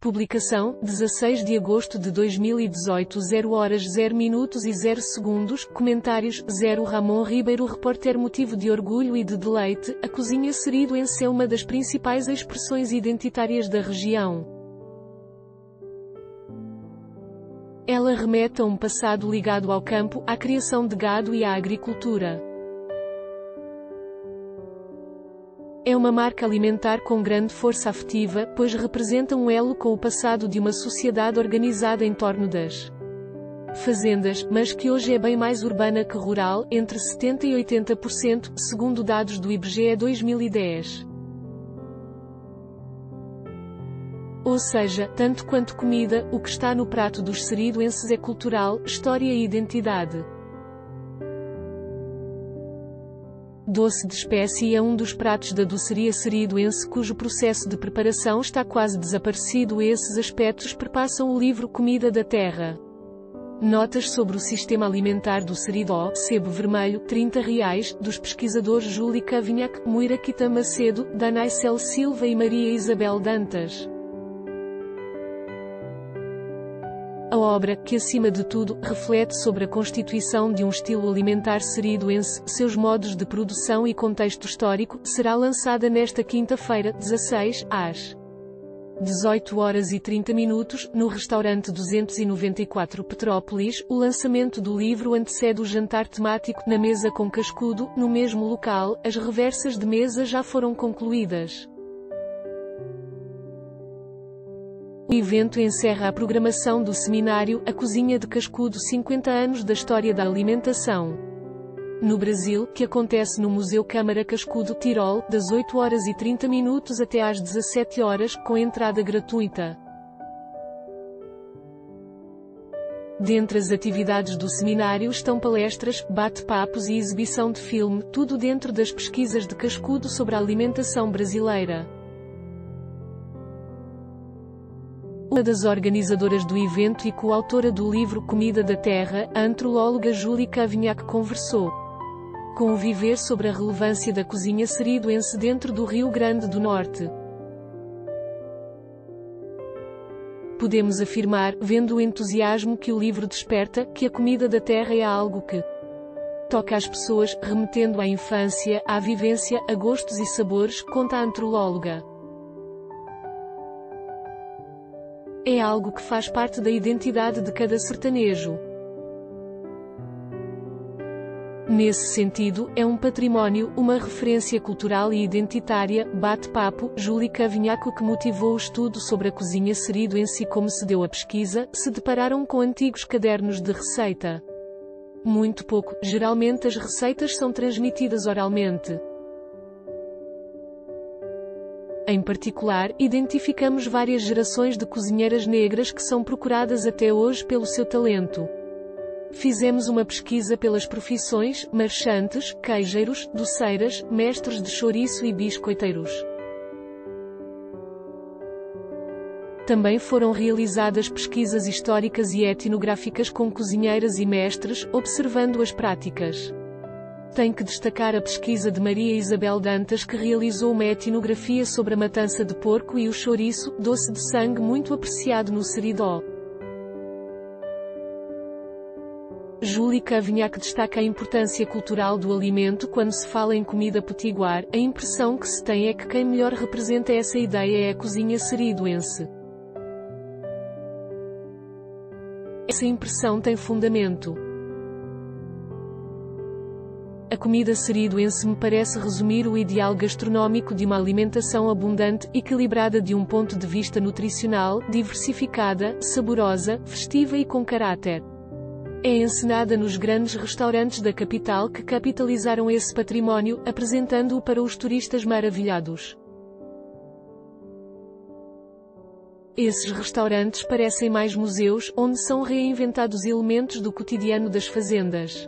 Publicação, 16 de agosto de 2018, 0h 0 e 0 segundos. Comentários, 0 Ramon Ribeiro. Repórter. Motivo de orgulho e de deleite, a cozinha seridoense é uma das principais expressões identitárias da região. Ela remete a um passado ligado ao campo, à criação de gado e à agricultura. É uma marca alimentar com grande força afetiva, pois representa um elo com o passado de uma sociedade organizada em torno das fazendas, mas que hoje é bem mais urbana que rural, entre 70% e 80%, segundo dados do IBGE 2010. Ou seja, tanto quanto comida, o que está no prato dos seridoenses é cultural, história e identidade. Doce de espécie é um dos pratos da doçaria seridoense cujo processo de preparação está quase desaparecido. Esses aspectos perpassam o livro Comida da Terra. Notas sobre o sistema alimentar do seridó, sebo vermelho, R$30, dos pesquisadores Júlia Cavinhac, Muiraquita Macedo, Danaicel Silva e Maria Isabel Dantas. A obra, que acima de tudo, reflete sobre a constituição de um estilo alimentar seridoense, seus modos de produção e contexto histórico, será lançada nesta quinta-feira, 16, às 18h30, no restaurante 294 Petrópolis. O lançamento do livro antecede o jantar temático na mesa com cascudo, no mesmo local. As reversas de mesa já foram concluídas. O evento encerra a programação do seminário A Cozinha de Cascudo 50 anos da história da alimentação no Brasil, que acontece no Museu Câmara Cascudo, Tirol, das 8h30 até às 17h, com entrada gratuita. Dentre as atividades do seminário estão palestras, bate-papos e exibição de filme, tudo dentro das pesquisas de Cascudo sobre a alimentação brasileira. Uma das organizadoras do evento e coautora do livro Comida da Terra, a antropóloga Júlia Cavinhac, conversou com o Viver sobre a relevância da cozinha seridoense dentro do Rio Grande do Norte. Podemos afirmar, vendo o entusiasmo que o livro desperta, que a comida da terra é algo que toca as pessoas, remetendo à infância, à vivência, a gostos e sabores, conta a antropóloga. É algo que faz parte da identidade de cada sertanejo. Nesse sentido, é um património, uma referência cultural e identitária. Bate-papo, Júlia Cavinhac. O que motivou o estudo sobre a cozinha seridoense e como se deu a pesquisa. Se depararam com antigos cadernos de receita? Muito pouco, geralmente as receitas são transmitidas oralmente. Em particular, identificamos várias gerações de cozinheiras negras que são procuradas até hoje pelo seu talento. Fizemos uma pesquisa pelas profissões: marchantes, queijeiros, doceiras, mestres de chouriço e biscoiteiros. Também foram realizadas pesquisas históricas e etnográficas com cozinheiras e mestres, observando as práticas. Tem que destacar a pesquisa de Maria Isabel Dantas, que realizou uma etnografia sobre a matança de porco e o chouriço, doce de sangue muito apreciado no seridó. Júlia Cavinhac destaca a importância cultural do alimento quando se fala em comida potiguar. A impressão que se tem é que quem melhor representa essa ideia é a cozinha seridoense. Essa impressão tem fundamento. A comida seridoense me parece resumir o ideal gastronómico de uma alimentação abundante, equilibrada de um ponto de vista nutricional, diversificada, saborosa, festiva e com caráter. É encenada nos grandes restaurantes da capital que capitalizaram esse património, apresentando-o para os turistas maravilhados. Esses restaurantes parecem mais museus, onde são reinventados elementos do cotidiano das fazendas.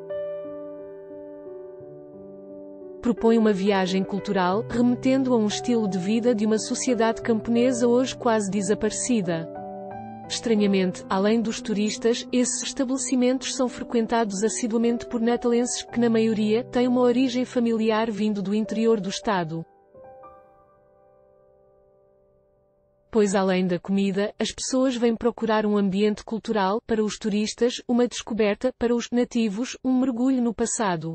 Propõe uma viagem cultural, remetendo a um estilo de vida de uma sociedade camponesa hoje quase desaparecida. Estranhamente, além dos turistas, esses estabelecimentos são frequentados assiduamente por natalenses, que na maioria, têm uma origem familiar vindo do interior do estado. Pois além da comida, as pessoas vêm procurar um ambiente cultural, para os turistas, uma descoberta, para os nativos, um mergulho no passado.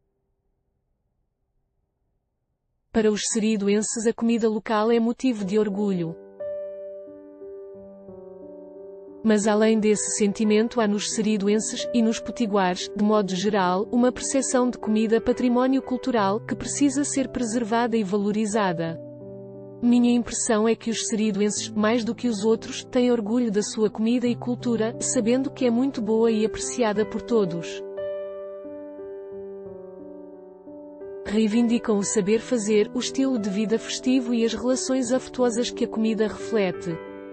Para os seridoenses a comida local é motivo de orgulho. Mas além desse sentimento há nos seridoenses, e nos potiguares, de modo geral, uma percepção de comida património cultural, que precisa ser preservada e valorizada. Minha impressão é que os seridoenses, mais do que os outros, têm orgulho da sua comida e cultura, sabendo que é muito boa e apreciada por todos. Reivindicam o saber fazer, o estilo de vida festivo e as relações afetuosas que a comida reflete.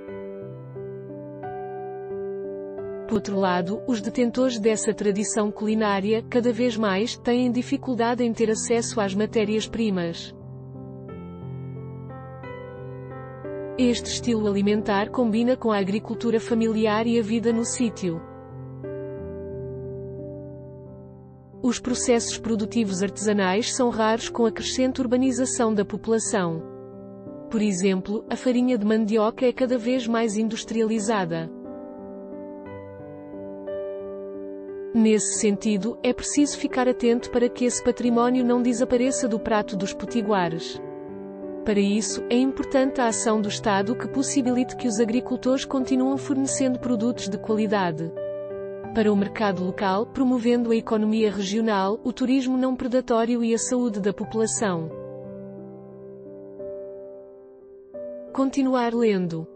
Por outro lado, os detentores dessa tradição culinária, cada vez mais, têm dificuldade em ter acesso às matérias-primas. Este estilo alimentar combina com a agricultura familiar e a vida no sítio. Os processos produtivos artesanais são raros com a crescente urbanização da população. Por exemplo, a farinha de mandioca é cada vez mais industrializada. Nesse sentido, é preciso ficar atento para que esse património não desapareça do prato dos potiguares. Para isso, é importante a ação do Estado que possibilite que os agricultores continuem fornecendo produtos de qualidade para o mercado local, promovendo a economia regional, o turismo não predatório e a saúde da população. Continuar lendo.